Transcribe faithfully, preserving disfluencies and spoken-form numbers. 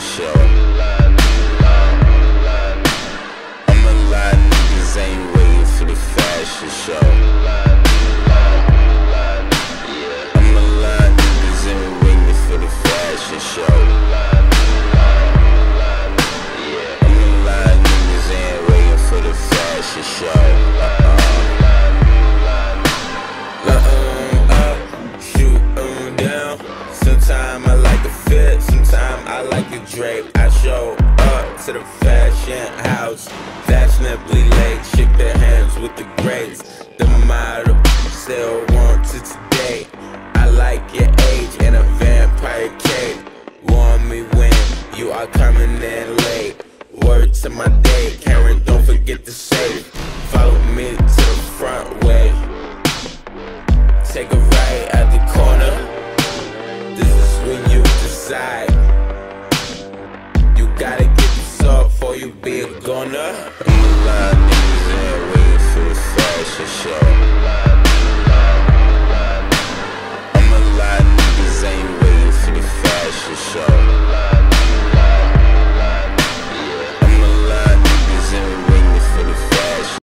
show. I'm a lot of niggas ain't waiting for the fashion show. I'm a lot of niggas ain't waiting for the fashion show. I'm a lot of niggas ain't waiting for the fashion show. Sometimes I like a fit, sometimes I like a drape. I show up to the fashion house, fashionably late, shake their hands with the grapes. The model still wants it today. I like your age and a vampire cape. Want me when you are coming in late. Word to my day, Karen, don't forget to save. Follow me to the front way. Take a right at the corner. This is when you decide. You gotta get this off or you be a goner. I'm a lot of niggas ain't waiting for the fashion show.